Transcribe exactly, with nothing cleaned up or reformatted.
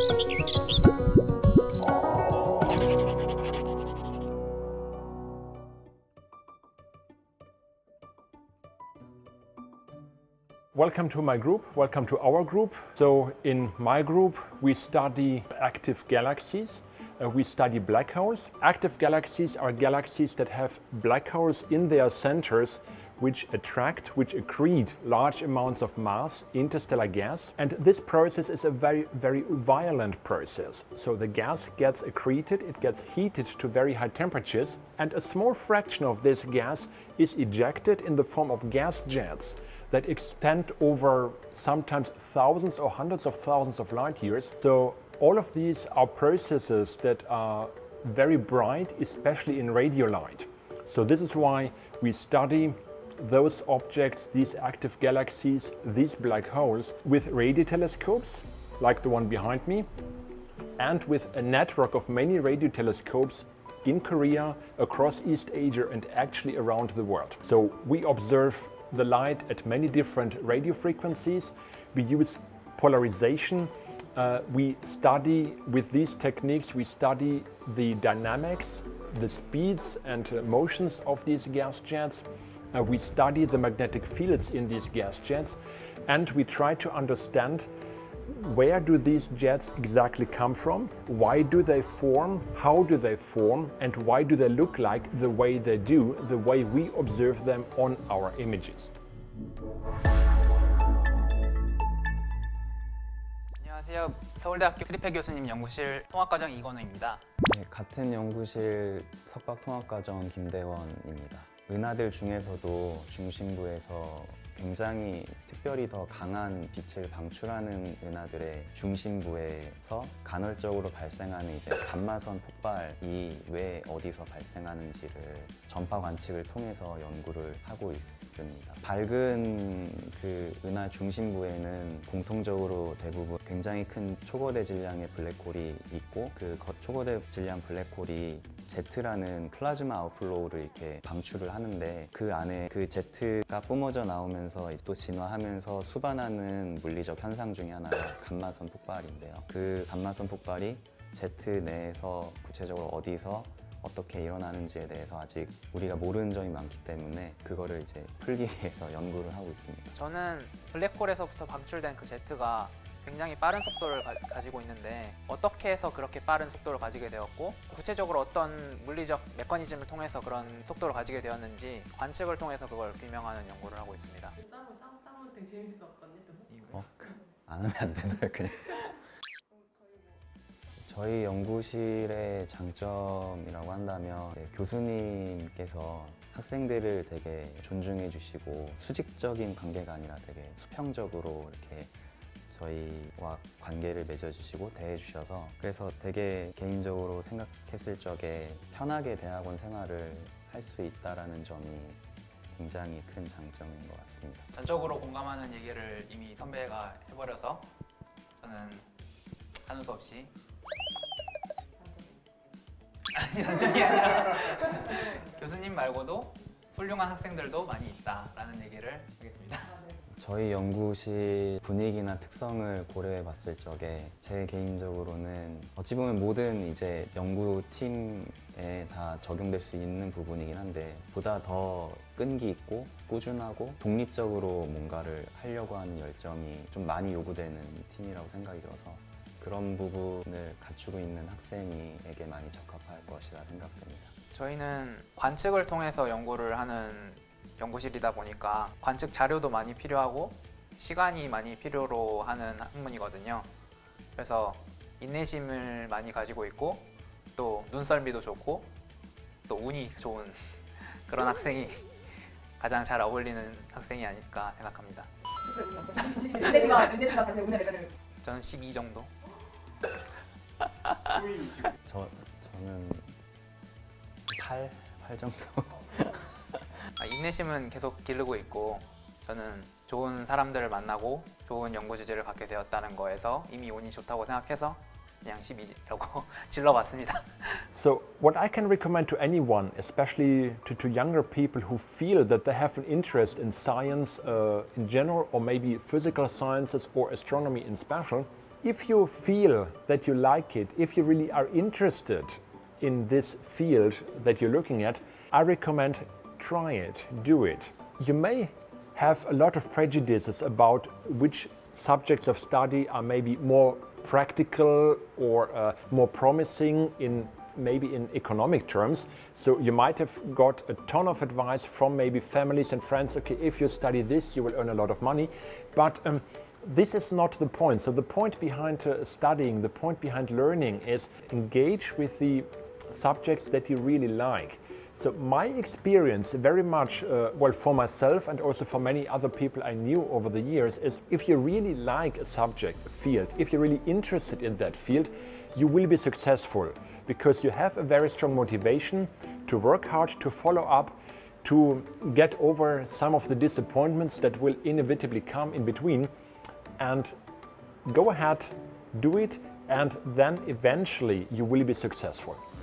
Welcome to my group, welcome to our group. So in my group we study active galaxies, uh, we study black holes. Active galaxies are galaxies that have black holes in their centers which attract, which accrete large amounts of mass, interstellar gas. And this process is a very, very violent process. So the gas gets accreted, it gets heated to very high temperatures, and a small fraction of this gas is ejected in the form of gas jets that extend over sometimes thousands or hundreds of thousands of light years. So all of these are processes that are very bright, especially in radio light. So this is why we study those objects, these active galaxies, these black holes, with radio telescopes, like the one behind me, and with a network of many radio telescopes in Korea, across East Asia, and actually around the world. So we observe the light at many different radio frequencies. We use polarization. Uh, we study, with these techniques, we study the dynamics, the speeds and uh, motions of these gas jets. Uh, we study the magnetic fields in these gas jets, and we try to understand where do these jets exactly come from, why do they form, how do they form, and why do they look like the way they do, the way we observe them on our images. 안녕하세요. 서울대학교 필리페 교수님 연구실 통합과정 이건우입니다. 네, 같은 연구실 석박통합과정 김대원입니다. 은하들 중에서도 중심부에서 굉장히 특별히 더 강한 빛을 방출하는 은하들의 중심부에서 간헐적으로 발생하는 이제 감마선 폭발이 왜 어디서 발생하는지를 전파 관측을 통해서 연구를 하고 있습니다. 밝은 그 은하 중심부에는 공통적으로 대부분 굉장히 큰 초거대 질량의 블랙홀이 있고, 그 초거대 질량 블랙홀이 Z라는 플라즈마 아웃플로우를 이렇게 방출을 하는데, 그 안에 그 Z가 뿜어져 나오면서 또 진화하면서 수반하는 물리적 현상 중에 하나가 감마선 폭발인데요. 그 감마선 폭발이 Z 내에서 구체적으로 어디서 어떻게 일어나는지에 대해서 아직 우리가 모르는 점이 많기 때문에 그거를 이제 풀기 위해서 연구를 하고 있습니다. 저는 블랙홀에서부터 방출된 그 Z가 굉장히 빠른 속도를 가, 가지고 있는데 어떻게 해서 그렇게 빠른 속도를 가지게 되었고, 구체적으로 어떤 물리적 메커니즘을 통해서 그런 속도를 가지게 되었는지 관측을 통해서 그걸 규명하는 연구를 하고 있습니다. 땀은 땀 땀은 되게 재밌을 것 같거든요. 어? 안 하면 안 되나요, 그냥? 저희 연구실의 장점이라고 한다면 네, 교수님께서 학생들을 되게 존중해 주시고 수직적인 관계가 아니라 되게 수평적으로 이렇게 저희와 관계를 맺어주시고 대해주셔서, 그래서 되게 개인적으로 생각했을 적에 편하게 대학원 생활을 할 수 있다는 점이 굉장히 큰 장점인 것 같습니다. 전적으로 공감하는 얘기를 이미 선배가 해버려서 저는 하는 수 없이 아니, 단점이 아니라 교수님 말고도 훌륭한 학생들도 많이 있다라는 얘기를 하겠습니다. 저희 연구실 분위기나 특성을 고려해 봤을 적에 제 개인적으로는 어찌 보면 모든 이제 연구팀에 다 적용될 수 있는 부분이긴 한데, 보다 더 끈기 있고 꾸준하고 독립적으로 뭔가를 하려고 하는 열정이 좀 많이 요구되는 팀이라고 생각이 들어서 그런 부분을 갖추고 있는 학생에게 많이 적합할 것이라 생각됩니다. 저희는 관측을 통해서 연구를 하는 연구실이다 보니까 관측 자료도 많이 필요하고 시간이 많이 필요로 하는 학문이거든요. 그래서 인내심을 많이 가지고 있고 또 눈썰미도 좋고 또 운이 좋은 그런 학생이 가장 잘 어울리는 학생이 아닐까 생각합니다. 인내심과 인내심과 다시 운의 레벨을. 저는 십이 정도. 저 저는 팔, 팔 정도. 아, 인내심은 계속 기르고 있고, 저는 좋은 사람들을 만나고 좋은 연구 주제를 갖게 되었다는 거에서 이미 운이 좋다고 생각해서 그냥 십이라고 질러봤습니다. So what I can recommend to anyone, especially to, to younger people who feel that they have an interest in science uh, in general, or maybe physical sciences or astronomy in special, if you feel that you like it, if you really are interested in this field that you're looking at, I recommend try it, do it. You may have a lot of prejudices about which subjects of study are maybe more practical or uh, more promising in maybe in economic terms. So you might have got a ton of advice from maybe families and friends, okay, if you study this, you will earn a lot of money. But um, this is not the point. So the point behind uh, studying, the point behind learning is engage with the subjects that you really like. So my experience very much, uh, well, for myself and also for many other people I knew over the years, is if you really like a subject, a field, if you're really interested in that field, you will be successful because you have a very strong motivation to work hard, to follow up, to get over some of the disappointments that will inevitably come in between, and go ahead, do it, and then eventually you will be successful.